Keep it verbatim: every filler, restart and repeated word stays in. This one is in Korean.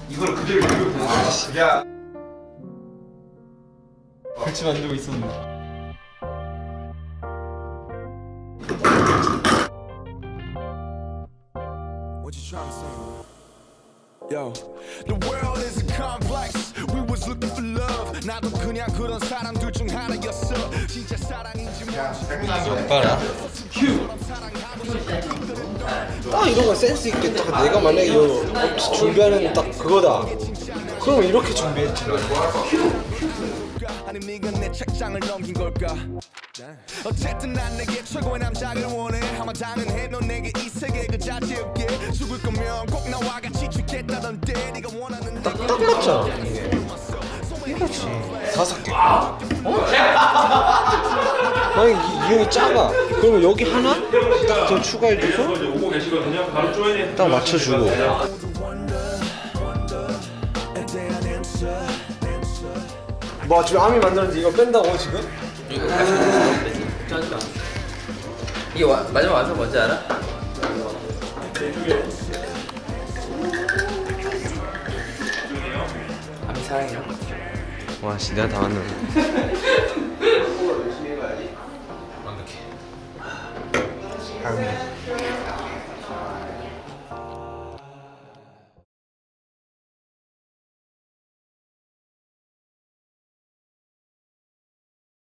이걸 그대로 읽으면 되는 거야. 그냥 그렇지 만들고 있었는데. What you trying to say? Yo, the world is complex. We was looking for love. 나도 그냥 그런 사람들 중 하나였어. 진짜 사랑인지 뭔지. 봐라. 딱 이런 거 센스 있게 딱 내가 만약에 이거 준비하는 딱 그거다. 그럼 이렇게 준비했지. 아니 네가 내 책장을 넘긴 걸까? 어쨌든 난 내게 최고의 남자를 원해. 아마 당연해 넌 내게 이 세계 그 자체였게. 죽을 거면 꼭 나와 같이 죽겠다던데. 네가 원하는 딱, 딱 맞잖아 이게. 이거지. 다섯 개. 어? 만약에 이, 이 형이 작아. 그러면 여기 하나? 딱 더 추가해줘서 오고 계시거든요. 바로 조인해. 딱 맞춰주고. 뭐 지금 아미 만들었는데 이거 뺀다고 지금? 이거 다시 짜증나. 이게 와, 마지막 완성 뭔지 알아? 아미 사랑해요. 와 씨 내가 다 만들었네. 완벽해. 아미